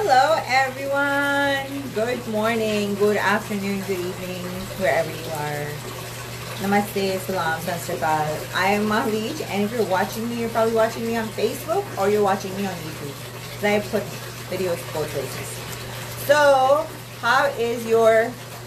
Hello everyone! Good morning, good afternoon, good evening, wherever you are. Namaste, salam, sansrikal. I am Mahleej, and if you're watching me, you're probably watching me on Facebook or you're watching me on YouTube. I put videos both places. So, how is your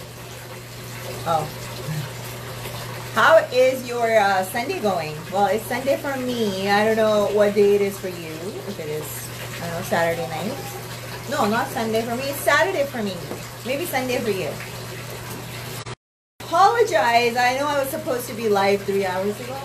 Sunday going? Well, it's Sunday for me. I don't know what day it is for you. If it is, I don't know, Saturday night. No, not Sunday for me. It's Saturday for me. Maybe Sunday for you. Apologize. I know I was supposed to be live 3 hours ago.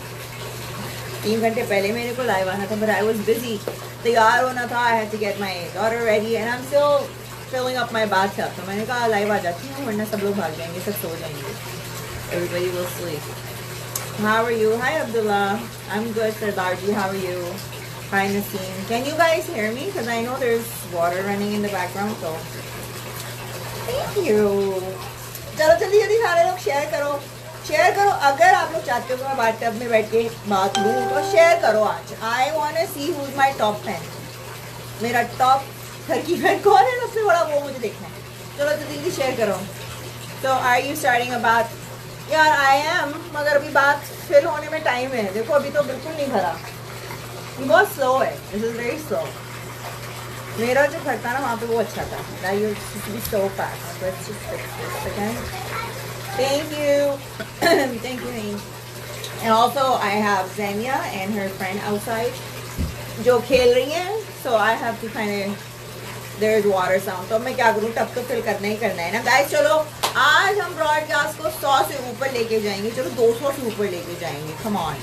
3 घंटे पहले मेरे को live आना था, but I was busy. तैयार होना था. I had to get my daughter ready, and I'm still filling up my bathtub. तो मैंने कहा live आ जाती हूँ, वरना सब लोग भाग जाएंगे, सब सो जाएंगे. Everybody will sleep. How are you? Hi Abdullah. I'm good, Sardarji. How are you? Hi Naseem. Can you guys hear me? Because I know there's water running in the background. So thank you. चलो जल्दी जल्दी सारे लोग share करो. अगर आप लोग चाहते हो कि मैं बाथटब में बैठ के बात लूँ तो शेयर करो आज. I wanna see who's my top fan. मेरा टॉप टर्की फैन कौन है सबसे बड़ा, वो मुझे देखना है. चलो जल्दी जल्दी शेयर करो. So are you starting a bath? यार I am, मगर अभी बात फिल होने में टाइम है. देखो अभी तो बिल्कुल नहीं भरा. बहुत स्लो है. This is very slow. मेरा जो घर था ना वहाँ पे वो अच्छा था. Now you should be so fast. Let's just fix this again. Thank you. Thank you, Naeem. And also I have Zenia and her friend outside जो खेल रही हैं. So I have to kind of, there is water sound. तो मैं क्या करूँ, tub तो fill करना ही करना है ना गाइस. चलो आज हम ब्रॉडकास्ट को 100 से ऊपर लेके जाएंगे. चलो 200 से ऊपर लेके जाएंगे. Come on.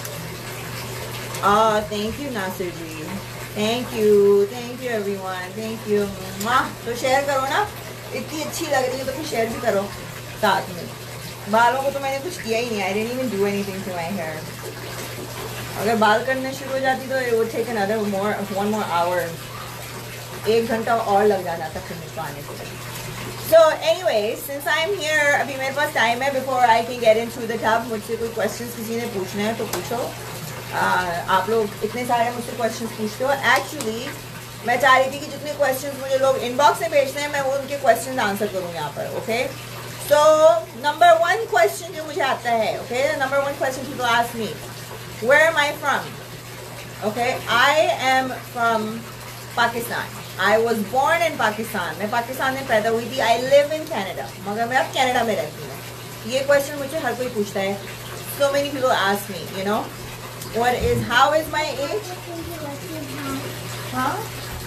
Thank you Nasir ji. Thank you everyone. Thank you. तो शेयर करो ना, इतनी अच्छी लग रही है तो फिर शेयर भी करो साथ में. बालों को तो मैंने कुछ किया ही नहीं. I didn't even do anything to my hair. अगर बाल करना शुरू हो जाती तो it would take one more hour. 1 घंटा और लग जाना था फिर मुझको आने के लिए. So anyways, since I'm here, अभी मेरे पास टाइम है before I can get into the tub. मुझसे कोई questions किसी ने पूछना है तो पूछो. आप लोग इतने सारे मुझसे क्वेश्चंस पूछते हो. एक्चुअली मैं चाह रही थी कि जितने क्वेश्चंस मुझे लोग इनबॉक्स में भेजते हैं मैं वो उनके क्वेश्चंस आंसर करूँ यहाँ पर. ओके, सो नंबर 1 क्वेश्चन जो मुझे आता है. Okay, number 1 question people ask me, where am I from. Okay, I am from Pakistan. I was born in Pakistan. मैं पाकिस्तान में पैदा हुई थी. आई लिव इन कैनेडा, मगर मैं अब कैनेडा में रहती हूँ. ये क्वेश्चन मुझे हर कोई पूछता है. So many people ask me, you know, how is my age? हाँ?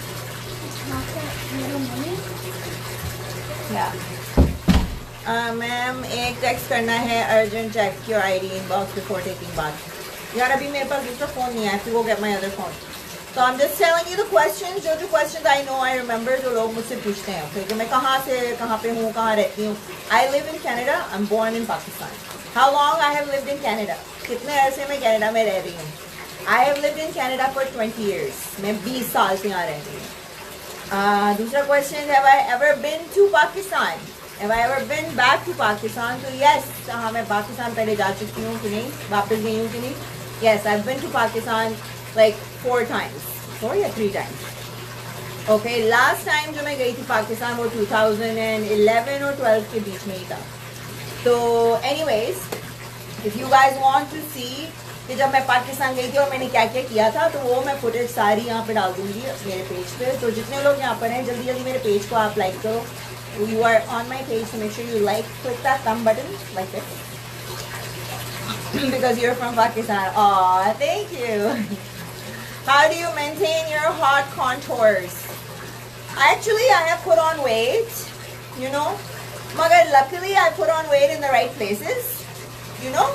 मैम एक टेक्स्ट करना है urgent. Check your ID inbox before taking bath. यार अभी मेरे पास दूसरा फ़ोन नहीं है. I have to go get my other phone. So I'm just telling you the questions. जो questions I know, I remember, जो लोग मुझसे पूछते हैं. Okay, कि मैं कहाँ से कहाँ पे हूँ, कहाँ रहती हूँ. I live in Canada. I'm born in Pakistan. How long I have lived in Canada? कितने अरसे में कनाडा में रह रही हूँ. I have lived in Canada for 20 years. मैं 20 साल से यहाँ रह रही हूँ. दूसरा question, have I ever been to Pakistan? Have I ever been back to Pakistan? तो yes, हाँ मैं पाकिस्तान पहले जा चुकी हूँ कि नहीं, वापस गई हूँ कि नहीं. Yes, I've been to Pakistan like 4 times. 4 या 3 times. Okay, last time जो मैं गई थी पाकिस्तान वो 2011 और 12 के बीच में ही था. तो anyways, if you guys want to see कि जब मैं पाकिस्तान गई थी और मैंने क्या क्या किया था तो वो मैं फुटेज सारी यहाँ पे डाल दूँगी मेरे पेज पे. तो जितने लोग यहाँ पर हैं जल्दी जल्दी मेरे पेज को आप लाइक करो. You are on my page, so make sure you click that thumb button like this because you're from Pakistan. Aw, thank you. How do you maintain your hot contours? Actually, I have put on weight, you know. Magar luckily I put on weight in the right places, you know.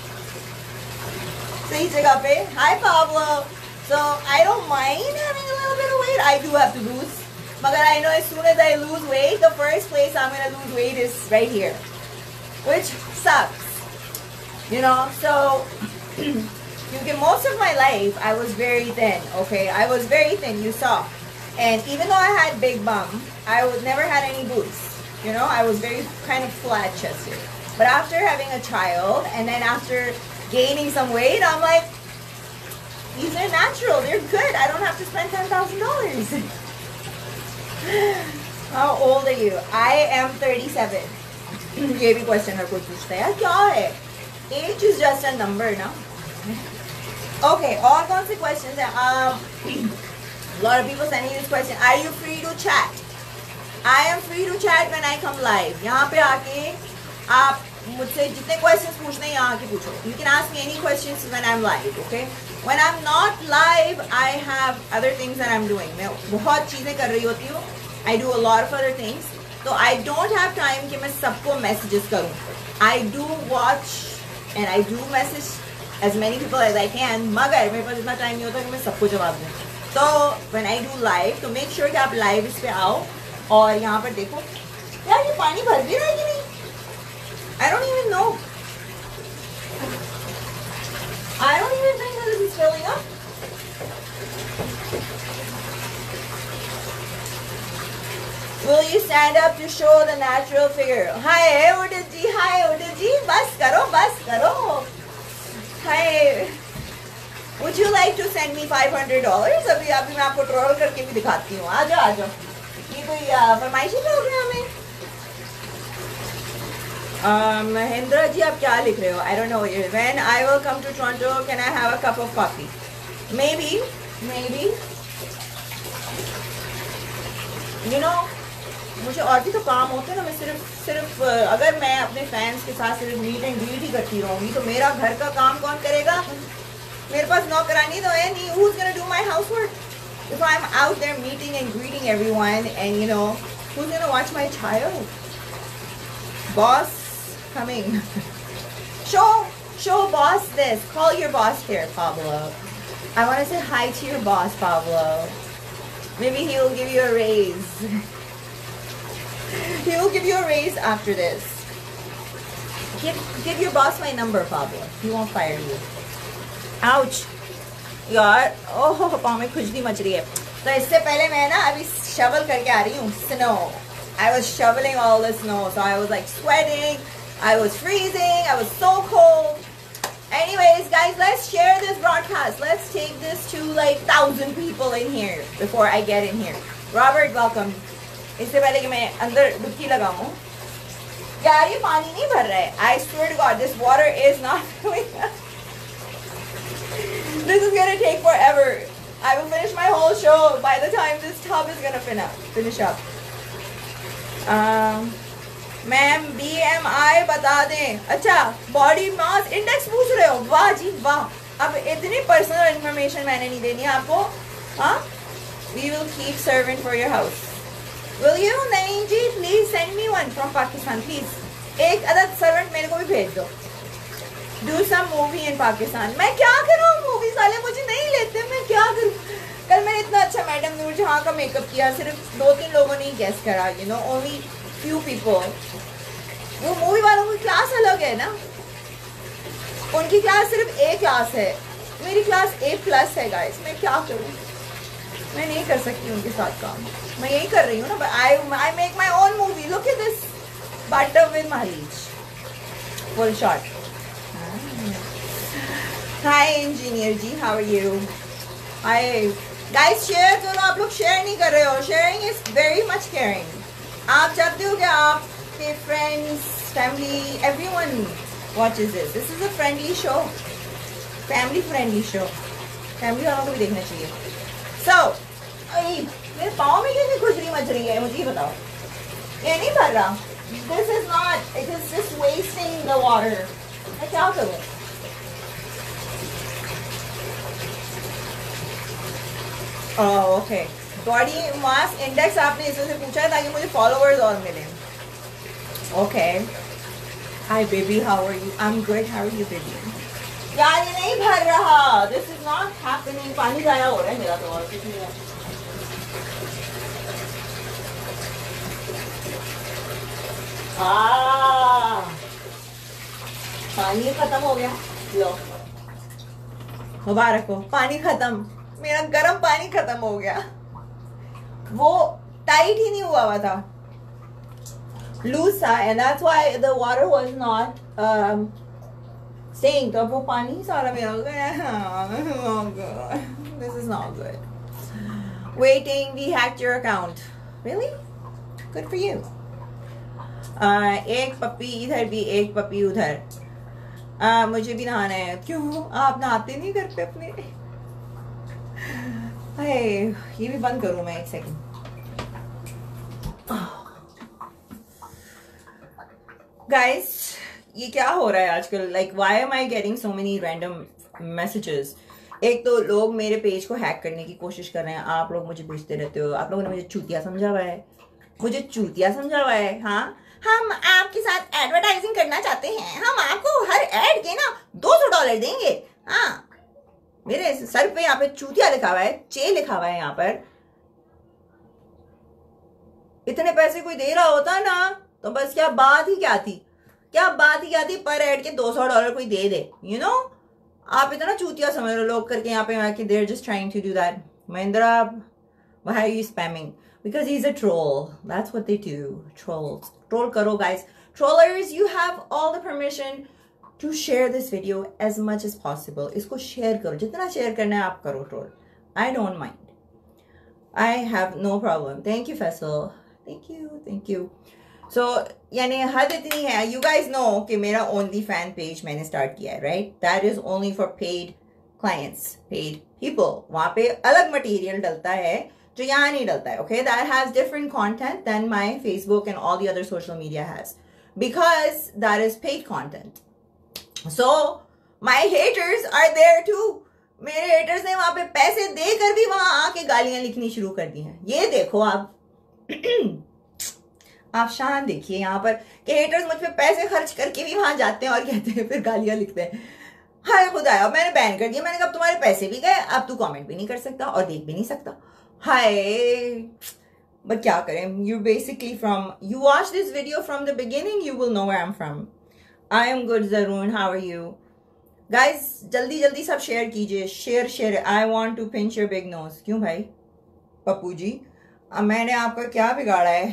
Sahi jagah pe. Hi Pablo. So I don't mind having a little bit of weight. I do have to lose. Magar I know as soon as I lose weight, the first place I'm going to lose weight is right here. Which sucks. You know, so most of my life I was very thin, okay? I was very thin, you saw. And even though I had big bum, I never had any boobs. You know, I was very kind of flat chested. But after having a child and then after gaining some weight, I'm like, these are natural, they're good. I don't have to spend $10,000. How old are you? I am 37. ये भी question हर कोई पूछता है यार क्या है? Age is just a number, ना? Okay, और कौन से questions हैं? A lot of people sending this question. Are you free to chat? I am free to chat when I come live. यहाँ पे आके आप मुझसे जितने questions पूछने हैं यहाँ आके पूछो. You can ask me any questions when I'm live, okay? When I'm not live, I have other things that I'm doing. मैं बहुत चीज़ें कर रही होती हूँ. I do a lot of other things. So I don't have time कि मैं सबको messages करूँ. I do watch and I do message as many people as I can. मगर मेरे पास इतना टाइम नहीं होता कि मैं सबको जवाब दूँ. तो when I do live, तो make sure कि आप live इस पे आओ और यहाँ पर देखो. यार ये पानी भर भी रहा है कि नहीं? I don't even know. I don't even think that this is filling up. Will you stand up to show the natural figure? Hi, Udit ji. Hi, Udit ji. Bas karo, bas karo. Hi. Would you like to send me $500? अभी मैं आपको troll करके भी दिखाती हूँ. आ जाओ. ये कोई फरमाइशी प्रोग्राम है? महेंद्र जी आप क्या लिख रहे हो? I don't know. When I will come to Toronto, can I have a cup of coffee? Maybe. You know, मुझे और भी तो काम होते हैं ना. मैं सिर्फ अगर मैं अपने फैंस के साथ सिर्फ मीट एंड ग्रीट ही करती रहूँगी तो मेरा घर का काम कौन करेगा? मेरे पास नौकरानी तो है नहीं. Who's gonna do my housework? If I'm out there meeting and greeting everyone and you know, who's gonna watch my child? Boss coming. Show boss this. Call your boss here, Pablo. I want to say hi to your boss, Pablo. Maybe he'll give you a raise. He will give you a raise after this. Give your boss my number, Pablo. He won't fire you. Ouch. यार ओह पाँव में खुजली much रही है. तो इससे पहले मैं ना अभी शवल करके आ रही हूँ. Snow. I was shoveling all the snow, so I was like sweating. I was freezing. I was so cold. Anyways, guys, let's share this broadcast. Let's take this to like 1,000 people in here before I get in here. Robert, welcome. इससे पहले कि मैं अंदर डुबकी लगाऊं. यार ये पानी नहीं भर रहा है. I swear to God, this water is not filling up. This is gonna take forever. I will finish my whole show by the time this tub is gonna finish up. Ma'am BMI बता दें. अच्छा, body mass index पूछ रहे हो? वाह जी वाह. अब इतनी पर्सनल इंफॉर्मेशन मैंने नहीं देनी आपको. हाँ, we will keep serving for your house. Will you? नहीं जी, please send me one from Pakistan, please. एक अदद सर्वेंट मेरे को भी भेज दो. Do some movie in Pakistan. मैं क्या करूँ? मूवीज वाले मुझे नहीं लेते. मैं क्या करूँ? कल मैंने इतना अच्छा मैडम नूरजहां का मेकअप किया. सिर्फ 2-3 लोगों ने ही गेस करा. You know, only few people. वो मूवी वालों की क्लास अलग है ना. उनकी क्लास सिर्फ A क्लास है. मेरी क्लास A+ है गाइस. मैं क्या करूँ? मैं नहीं कर सकती उनके साथ काम. मैं यही कर रही हूँ ना. I make my own movie. Look at this. Butter with Maharij. Full shot. Hi engineer ji, how are you? Hi guys, share करो. आप लोग share नहीं कर रहे हो. Sharing is very much caring. आप चाहते हो कि आपके friends, family, everyone watches this. This is a friendly show. Family friendly show. Family वालों को भी देखना चाहिए. So, मेरे पाँव में कैसे खुजली मच रही है? मुझे बताओ. ये नहीं भर रहा. This is not. It is just wasting the water. मैं क्या करूँ? ओके. बॉडी मास इंडेक्स आपने इस वजह से पूछा है ताकि मुझे फॉलोअर्स और मिले. Okay. Hi baby, how are you? I am good. How are you baby? यार ये नहीं भर रहा. This is not happening. पानी जाया हो रहा है मेरा तो. और कुछ नहीं है. पानी खत्म हो गया. लो मुबारक हो. पानी खत्म. मेरा गर्म पानी खत्म हो गया. वो टाइट ही नहीं हुआ था. लूज था. and that's why the water was not staying. तो अब वो पानी सारा मेरा हो गया. This is not good. Waiting, we hacked your account. Really? Good for you. एक पप्पी इधर भी, एक पप्पी उधर. मुझे भी नहाना है. क्यों आप नहाते नहीं घर पे अपने? ये भी बंद करूं मैं, एक सेकंड. Guys, ये क्या हो रहा है आजकल? Like, why am I getting so many random messages? एक तो लोग मेरे पेज को हैक करने की कोशिश कर रहे हैं. आप लोग मुझे भेजते रहते हो. आप लोगों ने मुझे चूतिया समझा हुआ है. मुझे चूतिया समझा हुआ है. हाँ, हम आपके साथ एडवर्टाइजिंग करना चाहते हैं. हम आपको हर एड के ना $200 देंगे. हाँ, मेरे सर पे यहाँ पे चूतिया लिखा हुआ है, चे लिखा हुआ है यहाँ पर. इतने पैसे कोई दे रहा होता ना तो बस क्या बात ही क्या थी. क्या बात ही क्या थी पर एड के $200 कोई दे दे. यू नो, आप इतना चूतिया समझ रहे हो लोग करके यहाँ पे आके. They're just trying to do that. Mahindra, why are you spamming? Because he's a troll. That's what they do. Trolls. Troll karo, guys. Trollers, you have all the permission to share this video as much as possible. इसको share करो. जितना share करना है आप करो troll. I don't mind. I have no problem. Thank you, Faisal. Thank you. Thank you. So, यानी हद इतनी है. You guys know कि मेरा only fan page मैंने start किया है, right? That is only for paid clients, paid people. वहाँ पे अलग material डलता है जो यहाँ नहीं डलता है. Okay, that has different content than my Facebook and all the other social media has, because that is paid content. So my haters are there too. मेरे haters ने वहाँ पे पैसे देकर भी वहाँ आके गालियाँ लिखनी शुरू कर दी हैं. ये देखो आप आप शान देखिए यहाँ पर कि haters मुझ पे पैसे खर्च करके भी वहाँ जाते हैं और कहते हैं, फिर गालियाँ लिखते हैं. हाय खुदाया, मैंने बैन कर दिया. मैंने कहा तुम्हारे पैसे भी गए, अब तू कमेंट भी नहीं कर सकता और देख भी नहीं सकता. Hi, but क्या करें? You basically you watch this video from the beginning, you will know where I'm from. I am good, Zaroon. How are you? Guys, जल्दी जल्दी सब शेयर कीजिए. Share. I want to pinch your big nose. क्यों भाई? पप्पू जी, अब मैंने आपका क्या बिगाड़ा है?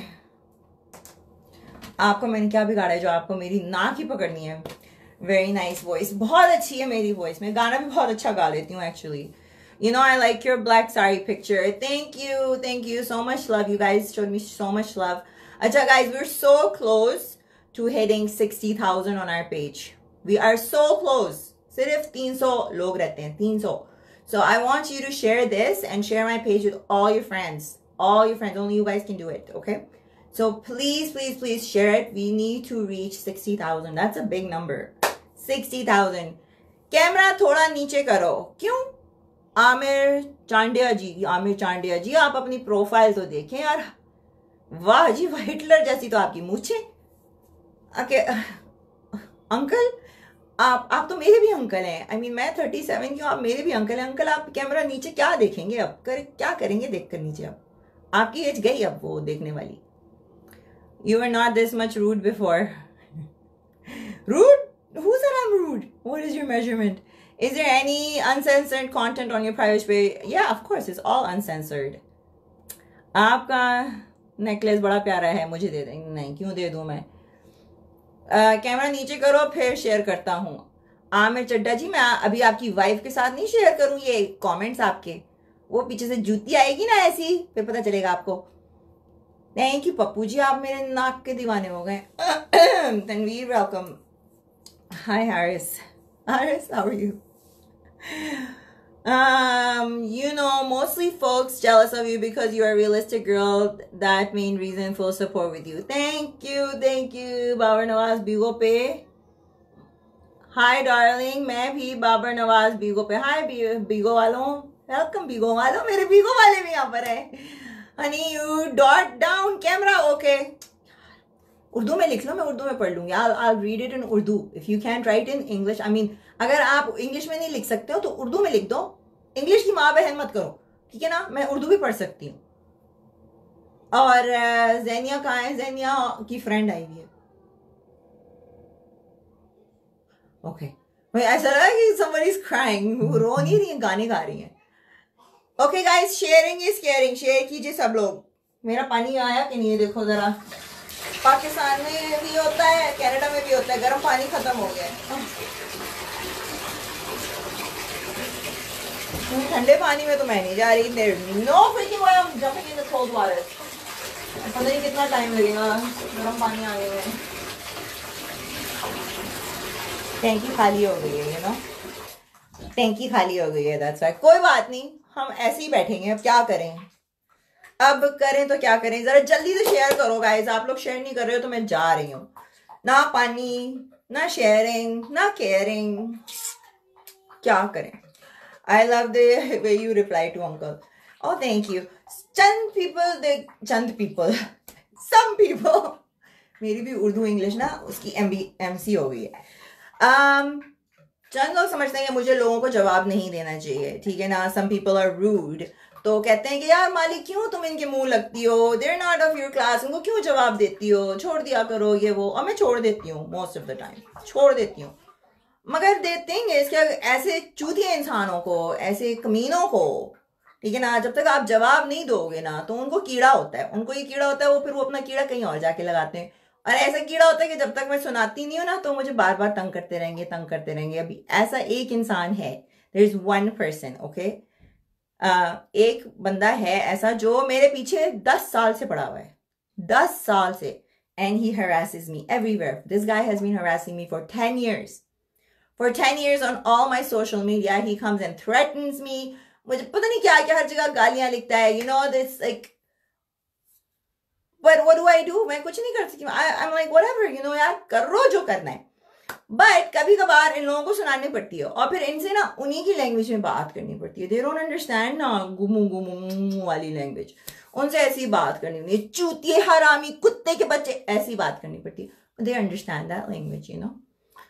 आपको मैंने क्या बिगाड़ा है जो आपको मेरी नाक ही पकड़नी है? Very nice voice. बहुत अच्छी है मेरी voice. मैं गाना भी बहुत अच्छा गा लेती हूँ actually. You know, I like your black sari picture. Thank you so much love. You guys showed me so much love. Acha guys, we're so close to hitting 60,000 on our page. We are so close. Sirf 300 log rehte hain, 300. So I want you to share this and share my page with all your friends. All your friends. Only you guys can do it, okay? So please share it. We need to reach 60,000. That's a big number. 60,000. Camera thoda niche karo. Kyun? Aamir Chandia जी, आप अपनी profile तो देखें यार. वाह जी, Hitler जैसी तो आपकी मूछें. Uncle, आप तो मेरे भी अंकल हैं. I mean, मैं 37 की हूँ, आप मेरे भी अंकल हैं. अंकल, आप कैमरा नीचे क्या देखेंगे अब? क्या करेंगे देखकर नीचे? अब आपकी एज गई अब वो देखने वाली. You were not this much rude before. Rude? Who said I'm rude? What is your measurement? Is there any uncensored content on your private page? Yeah, of course, it's all uncensored. आपका necklace बड़ा प्यारा है, मुझे दे देंगे? नहीं, क्यों दे दूं मैं? कैमरा नीचे करो, फिर शेयर करता हूँ. आमिर चड्डा जी, मैं अभी आपकी वाइफ के साथ नहीं शेयर करूँ ये कमेंट्स आपके. वो पीछे से जूती आएगी ना ऐसी, फिर पता चलेगा आपको. थैंक यू पप्पू जी, आप मेरे नाक के दीवाने हो गए. Tanveer, welcome. Hi Haris. Haris, how are you? You know, mostly folks jealous of you because you are a realistic girl. That main reason, full support with you. Thank you. Babar Nawaz Bigo pe. Hi darling, मैं भी बाबर नवाज बीगो पे. Hi बीगो वालों, welcome बीगो वालों. मेरे बीगो वाले भी यहाँ पर है. Honey, you dot down camera, okay? Urdu में लिख लो, मैं उर्दू में पढ़ लूंगी. I'll read it in Urdu. If you can't write in English, I mean, अगर आप इंग्लिश में नहीं लिख सकते हो तो उर्दू में लिख दो. इंग्लिश की माँ बहन मत करो, ठीक है ना? मैं उर्दू भी पढ़ सकती हूँ. और ज़ेनिया कहाँ है? ज़ेनिया की फ्रेंड आई हुई है. ओके, ऐसा लगा कि somebody is crying. वो रो नहीं रही है, गाने गा रही है. Okay guys, sharing is caring. Share कीजिए सब लोग. मेरा पानी आया कि नहीं देखो जरा. पाकिस्तान में भी होता है, कनाडा में भी होता है. गर्म पानी खत्म हो गया है. ठंडे पानी में तो मैं नहीं जा रही. No freaking way I'm jumping in the cold water. पता नहीं कितना टाइम लगेगा, गर्म पानी आ गया है। टैंकी खाली हो गई है, यू नो, टैंकी खाली हो गई है, दैट्स व्हाई। कोई बात नहीं, हम ऐसे ही बैठेंगे, अब क्या करें, अब करें तो क्या करें। जरा जल्दी से शेयर करो गाइस, आप लोग शेयर नहीं कर रहे हो तो मैं जा रही हूँ। ना पानी, ना शेयरिंग, ना केयरिंग, क्या करें। I love the way you reply to uncle. Oh, thank you. चंद पीपल some people, मेरी भी उर्दू इंग्लिश ना उसकी MC हो गई है। चंद लोग समझते हैं कि मुझे लोगों को जवाब नहीं देना चाहिए, ठीक है ना। some people are rude, तो कहते हैं कि यार मालिक क्यों तुम इनके मुंह लगती हो, they're not of your class, उनको क्यों जवाब देती हो, छोड़ दिया करो ये वो। और मैं छोड़ देती हूँ, most of the time छोड़ देती हूँ। मगर दे थिंग इज कि ऐसे चूतिए इंसानों को, ऐसे कमीनों को, ठीक है ना, जब तक आप जवाब नहीं दोगे ना तो उनको कीड़ा होता है, उनको ये कीड़ा होता है, वो फिर वो अपना कीड़ा कहीं और जाके लगाते हैं। और ऐसा कीड़ा होता है कि जब तक मैं सुनाती नहीं हूँ ना तो मुझे बार बार तंग करते रहेंगे। अभी ऐसा एक इंसान है, there is one person, okay, एक बंदा है ऐसा जो मेरे पीछे 10 साल से पड़ा हुआ है, 10 साल से, and he harasses me everywhere. This guy has been harassing me for 10 years. For 10 years on all my social media, he comes and threatens me. मुझे पता नहीं क्या क्या हर जगह गालियां लिखता है, you know, this like, but what do I do? मैं कुछ नहीं कर सकती। I'm like whatever, you know, यार करो जो करना है। बट कभी कभार इन लोगों को सुनानी पड़ती है और फिर इनसे ना उन्हीं की लैंग्वेज में बात करनी पड़ती है। दे डोंट अंडरस्टैंड ना गुमू गुमू वाली लैंग्वेज, उनसे ऐसी बात करनी होती है, चूतिए हरामी कुत्ते के बच्चे, ऐसी बात करनी पड़ती है। They understand that language, you know.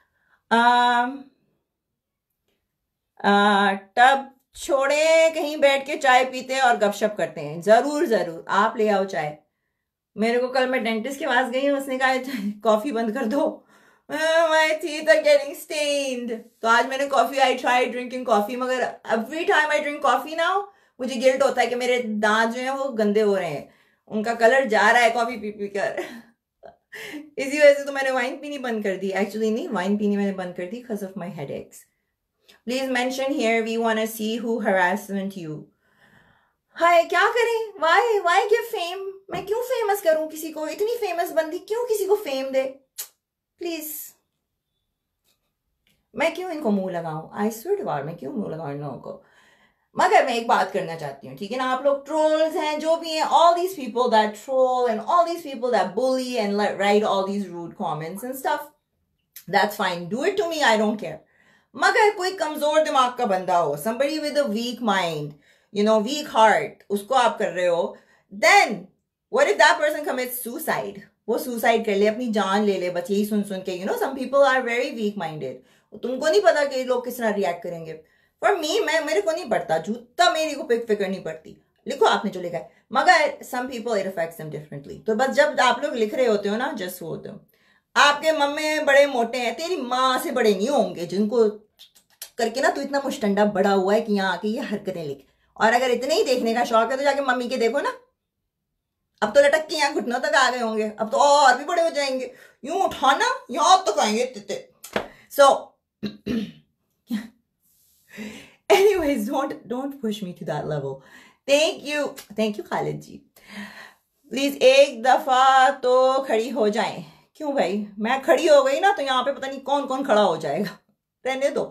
तब छोड़े, कहीं बैठ के चाय पीते हैं और गपशप करते हैं। जरूर जरूर, आप ले आओ चाय। मेरे को कल मैं डेंटिस्ट के पास गई, उसने कहा कॉफी बंद कर दो, my teeth are getting stained। तो आज मैंने coffee, I tried drinking coffee, मगर every time I drink coffee now मुझे गिल्ट होता है कि मेरे दांत जो हैं वो गंदे हो रहे हैं, उनका कलर जा रहा है कॉफी पी पी कर। इसी वजह से तो मैंने वाइन पीनी बंद कर दी। एक्चुअली नहीं, वाइन पीनी मैंने बंद कर दी because of my headaches. Please mention here, we want to see who harassment you. हाय, क्या करें? Why give fame? मैं क्यों फेमस करूं किसी को? इतनी फेमस बंदी क्यों किसी को फेम दे? प्लीज, मैं क्यों इनको मुंह लगाऊं? आई स्वेयर टू गॉड, मैं क्यों मुंह लगाऊं इन लोगों को? मगर मैं एक बात करना चाहती हूँ, ठीक है ना, आप लोग ट्रोल्स हैं जो भी हैं, all these people that troll and all these people that bully and write all these rude comments and stuff, that's fine, do it to me, I don't care. मगर कोई कमजोर दिमाग का बंदा हो, somebody with a weak mind, you know, weak heart, उसको आप कर रहे हो, then what if that person commits suicide? वो सुसाइड कर ले, अपनी जान ले ले, बस यही सुन सुन के, you know, some people are very weak minded. तुमको नहीं पता कि लोग किस तरह रिएक्ट करेंगे। फॉर मी, मेरे को नहीं पड़ता, जूता मेरी को फिक्र नहीं पड़ती, लिखो आपने जो लिखा है। मगर some people it affects them differently. तो बस जब आप लोग लिख रहे होते हो ना, जस्ट होते हो, आपके मम्मी बड़े मोटे हैं, तेरी माँ से बड़े नहीं होंगे, जिनको करके ना तू इतना मुश्तंडा बड़ा हुआ है कि यहाँ आके ये हरकतें लिख। और अगर इतने ही देखने का शौक है तो जाके मम्मी के देखो ना, अब तो लटक के यहाँ घुटनों तक आ गए होंगे, अब तो और भी बड़े हो जाएंगे, यूं उठाना यहाँ तक आएंगे तिते। So anyways, don't push me to that level. Thank you Khalid ji. Please एक दफा तो खड़ी हो जाएं। क्यों भाई, मैं खड़ी हो गई ना तो यहाँ पे पता नहीं कौन कौन खड़ा हो जाएगा। रहने दो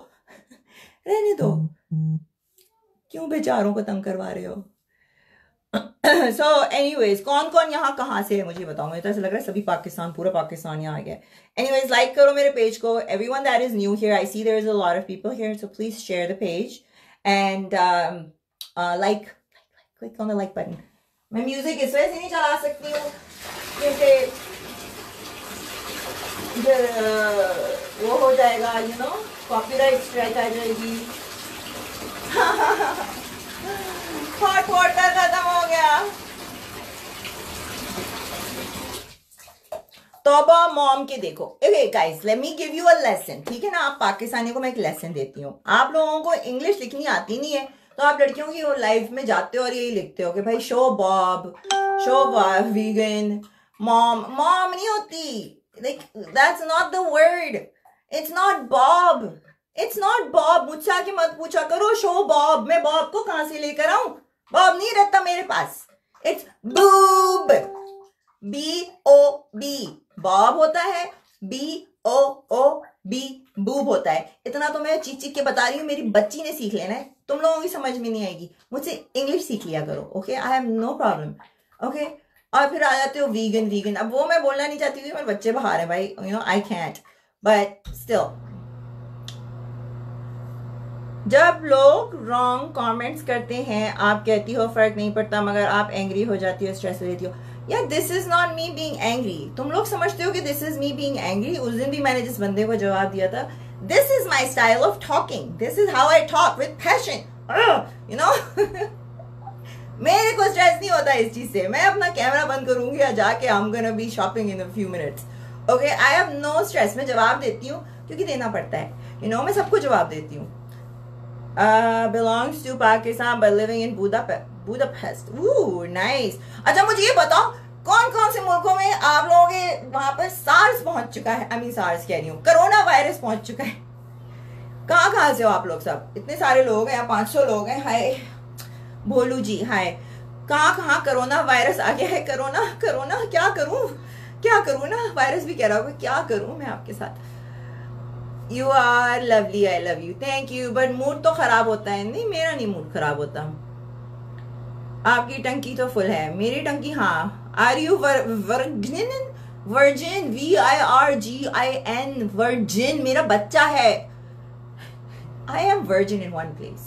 क्यों बेचारों को तंग करवा रहे हो? So anyways, कौन कौन यहाँ कहाँ से है मुझे बताओ। मुझे तो ऐसा लग रहा है सभी पाकिस्तान, पूरा पाकिस्तान यहाँ आ गया। Anyways, like करो मेरे पेज को। Everyone that is new here, I see there is a lot of people here, so please share the page and click on the like button. मैं म्यूजिक इस वजह से नहीं चला सकती हूँ क्योंकि वो हो जाएगा, you know, कॉपीराइट स्ट्राइक आ जाएगी। हॉट वाटर खत्म हो गया। तौबा मॉम के देखो। Okay guys, let me give you a lesson, ठीक है ना। आप पाकिस्तानियों को मैं एक लेसन देती हूँ। आप लोगों को इंग्लिश लिखनी आती नहीं है तो आप लड़कियों की वो लाइफ में जाते हो और यही लिखते हो कि भाई शो बॉब वीगन, मॉम नहीं होती। Like that's not the word, it's not bob. मुझसे आके मत पूछा करो शो बॉब, मैं बॉब को कहां से लेकर आऊं? बॉब नहीं रहता मेरे पास, इट्स बूब। BOB बॉब होता है, BOOB बूब होता है। इतना तो मैं चीख चीख के बता रही हूँ, मेरी बच्ची ने सीख लेना है, तुम लोगों की समझ में नहीं आएगी, मुझसे इंग्लिश सीख लिया करो, okay? I have no problem, okay? और फिर आ जाते हो वीगन वीगन, अब वो मैं बोलना नहीं चाहती थी, मेरे बच्चे बाहर है भाई, you know I can't, but still जब लोग रॉन्ग कमेंट्स करते हैं, आप कहती हो फर्क नहीं पड़ता, मगर आप एंग्री हो जाती हो, स्ट्रेस हो जाती हो। यार this is not me being angry. तुम लोग समझते हो कि this is me being angry? उस दिन भी मैंने जिस बंदे को जवाब दिया था, this is my style of talking, this is how I talk with passion, you know. मेरे को स्ट्रेस नहीं होता इस चीज से, मैं अपना कैमरा बंद करूंगी या जाके I am gonna be shopping in a few minutes, okay? I have no stress. मैं जवाब देती हूँ क्योंकि देना पड़ता है, यू नो, मैं सबको जवाब देती हूँ। belongs to Pakistan but living in Budapest. Ooh, nice. अच्छा मुझे ये बताओ, कौन कौन से मुल्कों में आप लोगों के वहां पर सार्स पहुंच चुका है? सार्स कह रही हूँ, कोरोना वायरस पहुंच चुका है। कहाँ कहाँ से हो आप लोग? सब इतने सारे लोग हैं, 500 लोग हैं। हाय भोलू जी, हाय। कहाँ कहाँ कोरोना वायरस आ गया है? कोरोना कोरोना क्या करूँ ना, वायरस भी कह रहा होगा क्या करूँ मैं आपके साथ। You are lovely, I love you, thank you, but mood तो खराब होता है। नहीं, मेरा नहीं मूड खराब होता, आपकी टंकी तो फुल है, मेरी टंकी, हाँ। Are you virgin? VIRGIN, virgin, मेरा बच्चा है। I am virgin in one place.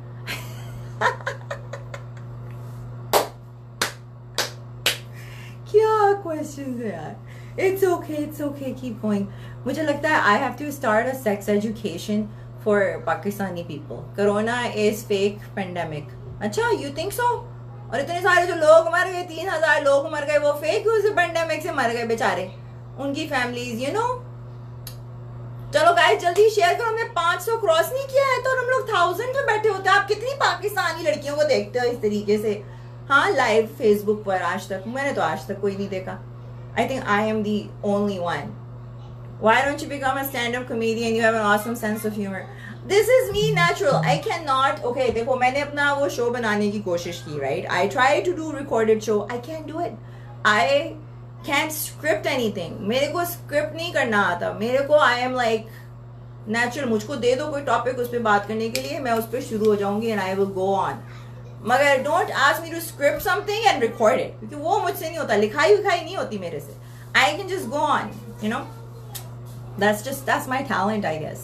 क्या क्वेश्चन है यार। It's okay, keep going. मुझे लगता है I have to start a sex education for Pakistani people. Corona is fake pandemic. अच्छा, you think so? और इतने सारे जो लोग मर गए, 3000 लोग मर गए, वो फेक उस पेंडेमिक से मर गए बेचारे, उनकी फैमिलीज, यू नो। चलो गाइस जल्दी शेयर करो, हमने 500 क्रॉस नहीं किया है तो हम लोग 1000 पे बैठे होते हैं। आप कितनी पाकिस्तानी लड़कियों को देखते हो इस तरीके से? हाँ, लाइव फेसबुक पर आज तक, मैंने तो आज तक कोई नहीं देखा। I think I am the only one. Why don't you become a stand-up comedian? You have an awesome sense of humor. This is me natural. I cannot. Okay, देखो मैंने अपना वो शो बनाने की कोशिश की, right? I try to do recorded show. I can't do it. I can't script anything. मेरे को script नहीं करना आता। मेरे को I am like natural. मुझको दे दो कोई टॉपिक उस पर बात करने के लिए, मैं उस पर शुरू हो जाऊंगी and I will go on. मगर don't ask me to script something and record it, क्योंकि वो मुझसे नहीं होता, लिखाई विखाई नहीं होती मेरे से। I can just go on, you know. That's my talent, I guess.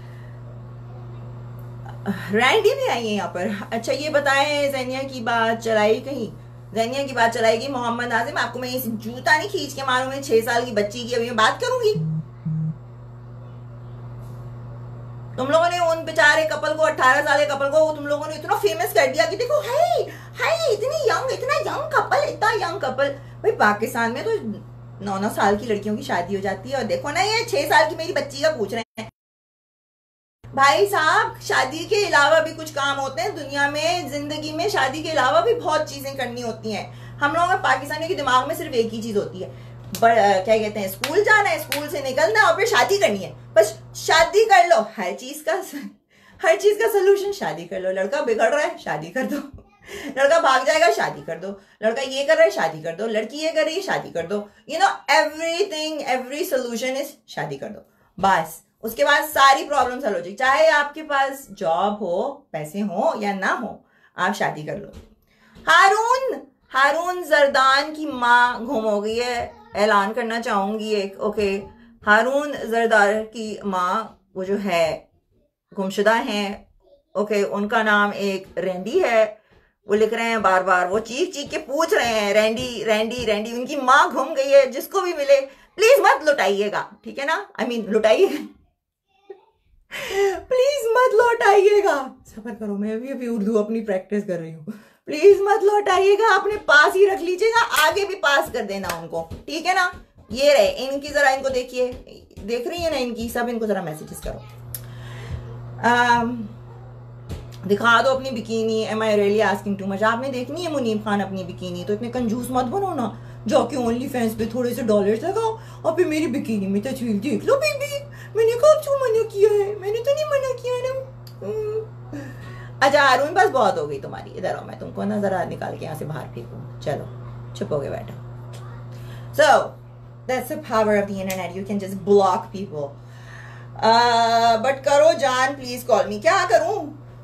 Randy भी आई है यहाँ पर। अच्छा ये बताएं, ज़ेनिया की बात चलाई कहीं? ज़ेनिया की बात चलाएगी मोहम्मद आजिम। आपको मैं इस जूता नहीं खींच के मारूंगी, 6 साल की बच्ची की अभी मैं बात करूंगी। तुम लोगों ने उन बेचारे कपल को, 18 साल के कपल को तुम लोगों ने इतना फेमस कर दिया कि देखो हाय हाय इतनी इतना यंग कपल, इतना यंग कपल। भाई पाकिस्तान में तो 9 साल की लड़कियों की शादी हो जाती है, और देखो ना ये 6 साल की मेरी बच्ची का पूछ रहे हैं। भाई साहब, शादी के अलावा भी कुछ काम होते हैं दुनिया में, जिंदगी में शादी के अलावा भी बहुत चीजें करनी होती हैं। हम लोगों में पाकिस्तानियों के दिमाग में सिर्फ एक ही चीज होती है, क्या कहते हैं, स्कूल जाना है, स्कूल से निकलना है और फिर शादी करनी है। बस शादी कर लो, हर चीज का सलूशन शादी कर लो। लड़का बिगड़ रहा है, शादी कर दो। लड़का भाग जाएगा, शादी कर दो। लड़का ये कर रहा है, शादी कर दो। लड़की ये कर रही है, शादी कर दो। You know everything, every solution is शादी कर दो। बस उसके बाद सारी प्रॉब्लम सॉल्व हो जाएगी। चाहे आपके पास जॉब हो, पैसे हो या ना हो, आप शादी कर लो। हारून जरदान की माँ गुम हो गई है, ऐलान करना चाहूंगी एक। ओके, हारून जरदार की माँ वो जो है गुमशुदा हैं। ओके, उनका नाम एक रैंडी है। वो लिख रहे हैं बार बार, वो चीख चीख के पूछ रहे हैं, रैंडी रैंडी रैंडी, उनकी माँ घूम गई है। जिसको भी मिले प्लीज मत लुटाइएगा, ठीक है ना? आई मीन लुटाइएगा, प्लीज मत लौटाइएगा। सफर करो, मैं अभी उर्दू अपनी प्रैक्टिस कर रही हूँ। प्लीज मत लौटाइएगा, अपने पास ही रख लीजिएगा, आगे भी पास कर देना उनको, ठीक है ना? ये रहे इनकी, जरा इनको देखिए, देख रही है ना इनकी सब, इनको जरा मैसेजेस करो। दिखा दो अपनी bikini. Am I really asking too much? आपने देखनी है मुनीब खान अपनी बिकीनी, तो इतने कंजूस मत बनो ना। जाके ओनली फैंस पे थोड़े से डॉलर्स लगाओ और फिर मेरी बिकीनी में तस्वीर देख लो बेबी। मैंने कब क्यों मना किया है? मैंने तो नहीं मना किया ना। अच्छा अरुण, बस बहुत हो गई तुम्हारी, इधर आओ, मैं तुमको ना जरा निकाल के यहाँ से बाहर फेंकूँ। चलो चुप हो गए, बैठो। So that's the power of the internet. You can just block people. But करो जान, प्लीज कॉल मी. क्या करूं?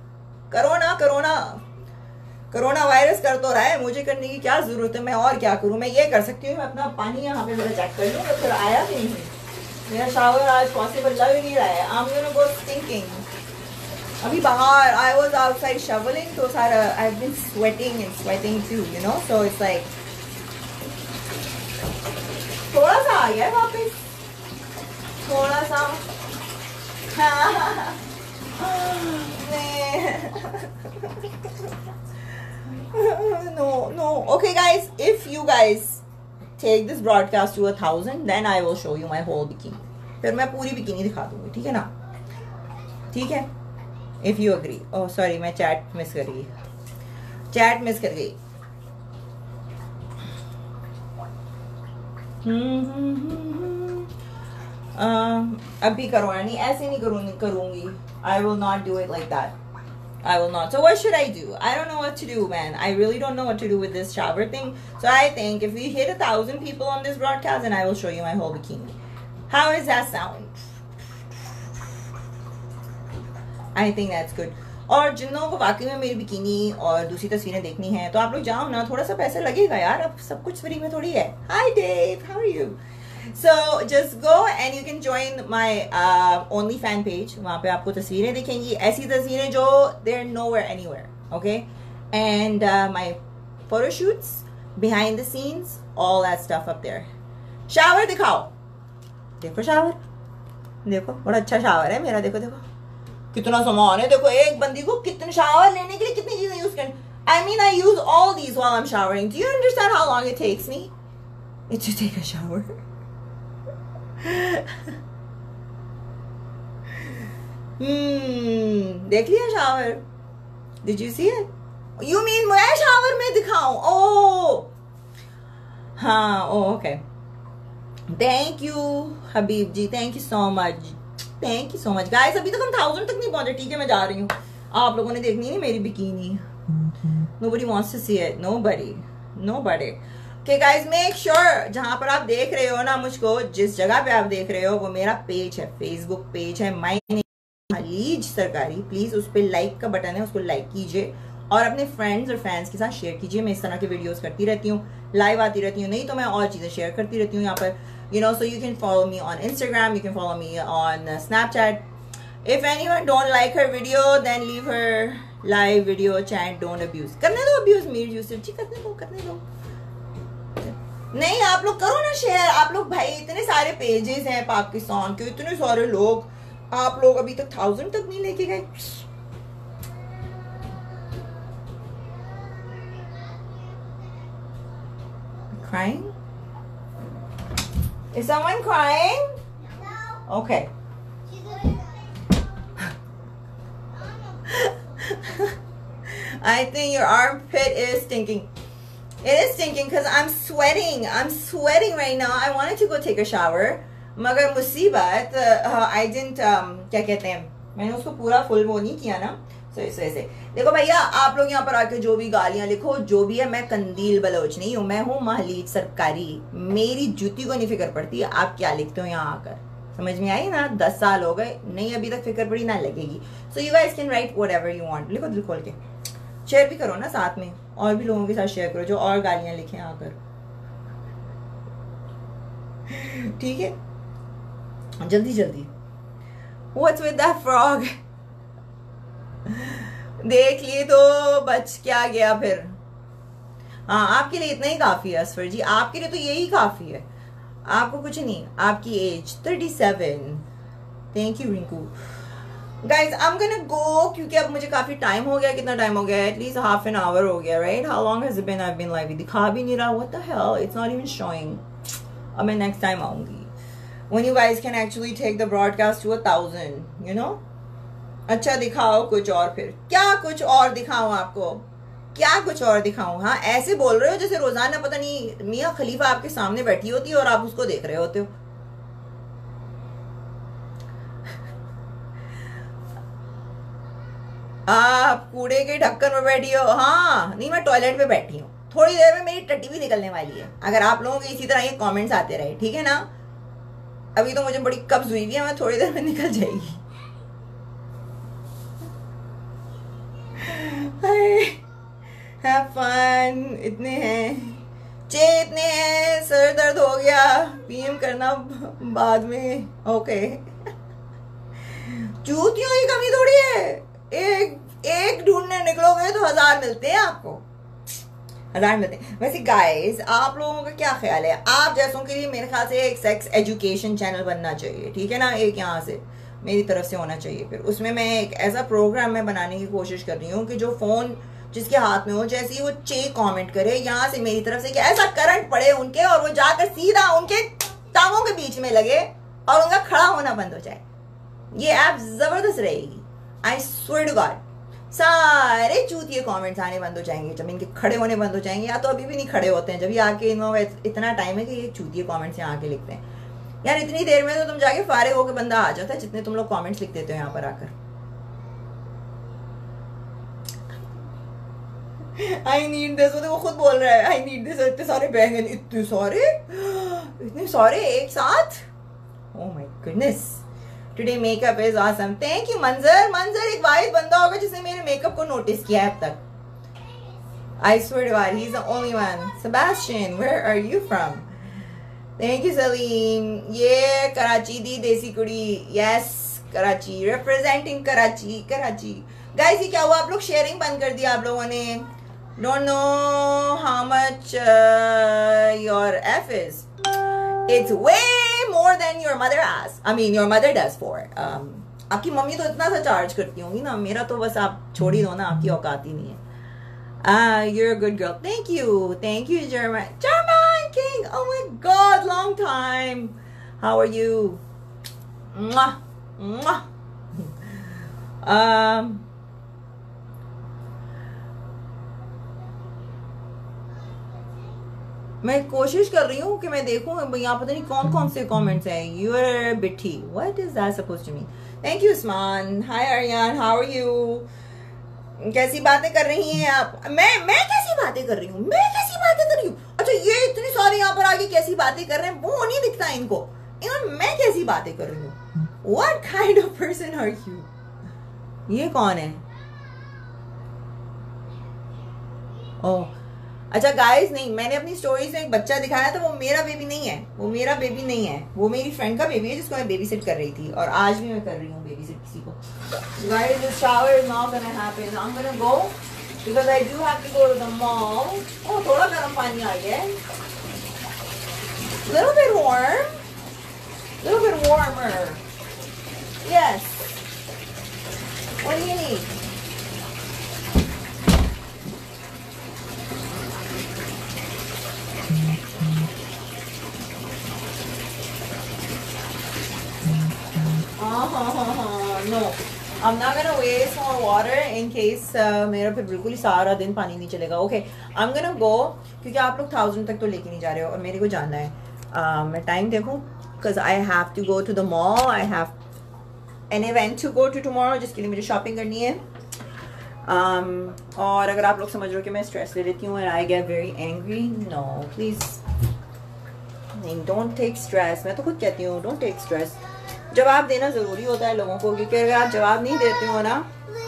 कोरोना वायरस कर तो रहा है, मुझे करने की क्या जरूरत है? मैं और क्या करूं? मैं ये कर सकती हूँ, मैं अपना पानी यहाँ पे मेरा चेक कर लूँ. तो फिर आया कि नहीं मेरा शावर आज पॉसिबल लग नहीं रहा है. I'm gonna go thinking. अभी बाहर I was outside shoveling, तो सारा I've been sweating too, you know, so it's like थोड़ा सा आ गया वापस, थोड़ा सा. No. Okay, guys, if you guys take this broadcast to 1,000, then I will show you my whole bikini. फिर मैं पूरी बिकिनी दिखा दूंगी, ठीक है ना? ठीक है? If you agree. Oh, sorry, मैं चैट मिस कर गई. अभी करवाना नहीं, ऐसे नहीं करूंगी. I will not do it like that. I will not. So what should I do? I don't know what to do, man. I really don't know what to do with this shower thing. So I think if we hit 1,000 people on this broadcast, then I will show you my whole bikini. How does that sound? I think that's good. और जिन लोगों को वाकई में मेरी bikini और दूसरी तस्वीरें देखनी है, तो आप लोग जाओ ना, थोड़ा सा पैसा लगेगा यार, अब सब कुछ फ्री में थोड़ी है. Hi Dave, how are you? So just go and you can join my OnlyFans page. वहाँ पे आपको तस्वीरें दिखेंगी, ऐसी तस्वीरें जो they're nowhere anywhere, okay? And my photo shoots, behind the scenes, all that stuff up there. Shower दिखाओ, देखो शावर, देखो बड़ा अच्छा शावर है मेरा, देखो कितना सामान है. देखो एक बंदी को कितने शावर लेने के लिए कितनी चीजें यूज करनी. I mean, I use all these while I'm showering. Do you understand how long it takes me to take a shower? देख लिया shower? Did you see it? You mean मैं शावर में दिखाऊं? Oh, हाँ, oh, okay. Thank you, Habib ji. Thank you so much. Thank you so much, guys. अभी तक हम 1,000 तक नहीं पहुंचे. ठीक है, मैं जा रही हूँ. आप लोगों ने देखनी है मेरी bikini. Nobody wants to see it. Nobody. Okay, guys, make sure जहाँ पर आप देख रहे हो ना मुझको, जिस जगह पे आप देख रहे हो, वो मेरा पेज है, फेसबुक पेज है, माय नेम खलीज सरकारी. प्लीज उस पर लाइक का बटन है, उसको लाइक कीजिए और अपने फ्रेंड्स और फैंस के साथ शेयर कीजिए. मैं इस तरह के वीडियोस करती रहती हूँ, लाइव आती रहती हूँ, नहीं तो मैं और चीजें शेयर करती रहती हूँ यहाँ पर. You know, so you can follow me on Instagram, you can follow me on Snapchat. If anyone don't like her video, then leave her live video chat. Don't abuse. करने दो abuse मेरी यूसुफ जी, करने दो. नहीं, आप लोग करो ना शेयर. आप लोग भाई, इतने सारे पेजेस हैं पाकिस्तान के, इतने सारे लोग, आप लोग अभी तक 1,000 तक नहीं लेके गए. Crying? Is someone crying? No. Okay. I think your armpit is stinking. It is stinking because I'm sweating. I'm sweating right now. I wanted to go take a shower. मगर मुसीबत I didn't क्या कहते हैं, मैंने उसको पूरा full वो नहीं किया ना. So ऐसे देखो भैया, आप लोग यहाँ पर आके जो भी गालियां लिखो, जो भी है, मैं कंदील बलोच नहीं हूँ, मैं हूँ महलीज सरकारी. मेरी जूती को नहीं फिक्र पड़ती आप क्या लिखते हो यहाँ आकर. समझ में आई ना? 10 साल हो गए, नहीं अभी तक फिक्र पड़ी, ना लगेगी. So you guys can write whatever you want. लिखो दिल खोल के, शेयर भी करो ना साथ में, और भी लोगों के साथ शेयर करो जो और गालियां लिखे आकर. ठीक है, जल्दी. What's with that frog? देख लिए तो बच क्या गया फिर. हाँ, आपके लिए इतना ही काफी है असफर जी, आपके लिए तो यही काफी है. आपको कुछ नहीं. आपकी age 37. Thank you Rinku. Guys I am gonna go, क्योंकि अब मुझे काफी टाइम हो गया. कितना टाइम हो गया? एटलीस्ट हाफ एन आवर हो गया, right? How long has it been? I have been live. दिखा भी नहीं रहा. What the hell, it's not even showing. अब मैं नेक्स्ट टाइम आऊंगी when you guys can actually take the broadcast to 1,000, you know. अच्छा, दिखाओ कुछ और. फिर क्या कुछ और दिखाऊं आपको? क्या कुछ और दिखाऊं? हाँ, ऐसे बोल रहे हो जैसे रोजाना पता नहीं मियाँ खलीफा आपके सामने बैठी होती है और आप उसको देख रहे होते हो. आप कूड़े के ढक्कन में बैठी हो? हाँ, नहीं, मैं टॉयलेट पे बैठी हूँ. थोड़ी देर में मेरी टट्टी भी निकलने वाली है अगर आप लोगों के इसी तरह ये कमेंट्स आते रहे, ठीक है ना। अभी तो मुझे बड़ी कब्ज हुई है, मैं थोड़ी देर में निकल जाएगी। Have fun. इतने हैं इतने हैं, सर दर्द हो गया, पीएम करना बाद में। ओके जूतियों की कमी थोड़ी है, एक ढूंढने निकलोगे तो 1000 मिलते हैं आपको, 1000 मिलते हैं। वैसे गाइस आप लोगों का क्या ख्याल है, आप जैसों के लिए मेरे ख्याल से एक सेक्स एजुकेशन चैनल बनना चाहिए, ठीक है ना। एक यहाँ से मेरी तरफ से होना चाहिए। फिर उसमें मैं एक ऐसा प्रोग्राम में बनाने की कोशिश कर रही हूँ कि जो फोन जिसके हाथ में हो, जैसे ही वो कमेंट करे यहाँ से मेरी तरफ से कि ऐसा करंट पड़े उनके और वो जाकर सीधा उनके टांगों के बीच में लगे और उनका खड़ा होना बंद हो जाए। ये ऐप जबरदस्त रहेगी। आई स्वेयर टू गॉड सारे चूतिए कमेंट्स आने बंद हो जाएंगे जब इनके खड़े होने बंद हो जाएंगे, या तो अभी भी नहीं खड़े होते हैं, जब ये आके इतना टाइम है कि ये चूतिए कमेंट्स यहाँ आके लिखते हैं। यार इतनी देर में तो तुम जाके फारिग होकर बंदा आ जाता है जितने तुम लोग कमेंट्स लिख देते हो यहाँ पर आकर। आई नीड दिस, वो खुद बोल रहा है आई नीड दिस। इतने सारे बैंगन, इतने सारे एक साथ। Oh my goodness, today makeup is awesome. Thank you Manzar एक वाहिद बंदा होगा जिसने मेरे मेकअप को नोटिस किया है अब तक। I swear to God he is the only one. Sebastian where are you from? Thank you Saleem. ये कराची दी देसी कुड़ी, yes Karachi representing Karachi. Guys ये क्या हुआ, आप लोग शेयरिंग बंद कर दिया आप लोगों ने। Don't know how much your F is, it's way more than your mother asks. I mean your mother does for. आपकी मम्मी तो इतना सा चार्ज करती होंगी ना, मेरा तो बस आप छोड़ ही दो ना, आपकी औकात ही नहीं है। You're a good girl. Thank you German King. Oh my God, long time. How are you? Mwah, mwah. मैं कोशिश कर रही हूँ कि मैं देखूँ यहाँ पता नहीं कौन कौन से कमेंट्स हैं। You are bitchy, what is that supposed to mean? Thank you Usman. Hi Aryan, how are you? कैसी बातें कर रही हैं आप? मैं कैसी बातें कर रही हूँ? अच्छा ये इतने सारे यहाँ पर आगे कैसी बातें कर रहे हैं, वो नहीं दिखता इनको। मैं कैसी बातें कर रही हूँ? What kind of person are you? ये कौन है? ओह अच्छा गाइस, नहीं मैंने अपनी स्टोरीज में एक बच्चा दिखाया था, वो मेरा बेबी नहीं है, वो मेरी फ्रेंड का बेबी है जिसको मैं बेबी सिट कर रही थी, और आज भी मैं कर रही हूँ बेबी सिट किसी को। Guys this shower is not gonna happen, I am gonna go because I do have to go to the mall. Oh थोड़ा गर्म पानी आ गया है, little bit warmer. Yes, what do you need? No, I'm not gonna waste more water in case मेरा फिर बिल्कुल ही सारा दिन पानी नहीं चलेगा। Okay, I'm gonna go क्योंकि आप लोग 1000 तक तो लेके नहीं जा रहे हो और मेरे को जाना है। मैं टाइम देखूं because I have to go to the mall. I have an event to go to tomorrow जिसके लिए मुझे शॉपिंग करनी है। और अगर आप लोग समझ रहे हो कि मैं स्ट्रेस ले लेती हूँ and I get very angry, no please नहीं, don't take stress। मैं तो खुद कहती हूँ don't take stress। जवाब देना जरूरी होता है लोगों को, क्योंकि अगर आप जवाब नहीं देते हो ना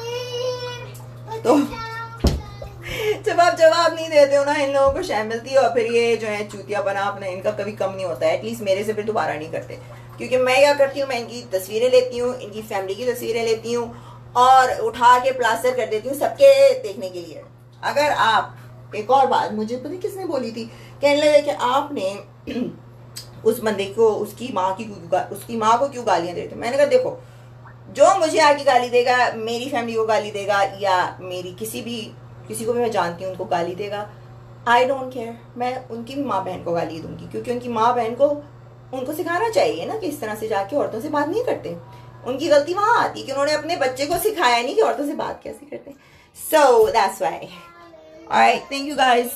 तो जब आप जवाब नहीं देते हो ना इन लोगों को शर्म मिलती है, और फिर ये जो है चूतियापना अपने इनका कभी कम नहीं होता है। एटलीस्ट मेरे से फिर दोबारा नहीं करते, क्योंकि मैं क्या करती हूँ, मैं इनकी तस्वीरें लेती हूँ, इनकी फैमिली की तस्वीरें लेती हूँ और उठा के प्लास्टर कर देती हूँ सबके देखने के लिए। अगर आप एक और बात मुझे पता नहीं किसने बोली थी, कहने लगे कि आपने उस बंदे को उसकी माँ को क्यों गालियां देते। मैंने कहा देखो, जो मुझे आके गाली देगा, मेरी फैमिली को गाली देगा या मेरी किसी को भी मैं जानती हूँ उनको गाली देगा, आई डोंट केयर, मैं उनकी भी माँ बहन को गाली दूंगी, क्योंकि उनकी माँ बहन को उनको सिखाना चाहिए ना कि इस तरह से जाके औरतों से बात नहीं करते। उनकी गलती वहां आती है कि उन्होंने अपने बच्चे को सिखाया नहीं कि औरतों से बात कैसे करते। So that's why. Alright, thank you guys.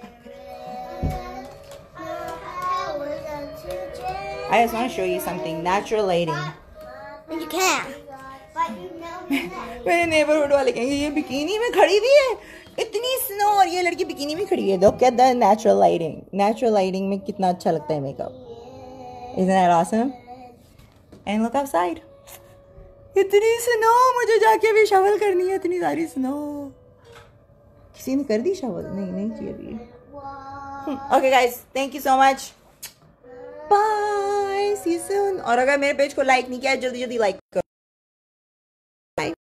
I just want to show you something. Natural lighting. You can. But you know that. मेरे नेबरहुड वाले कहेंगे ये बिकिनी में खड़ी हुई है, इतनी स्नो और ये लड़की बिकिनी बालकनी में खड़ी है. Look at the natural lighting. Natural lighting में कितना अच्छा लगता है makeup. Isn't that awesome? And look outside. इतनी स्नो, मुझे जाके अभी शवल करनी है. इतनी सारी स्नो. किसी ने कर दी शवल? नहीं की अभी. Okay guys, thank you so much. Bye. See you soon. और अगर मेरे पेज को लाइक नहीं किया जल्दी लाइक करो.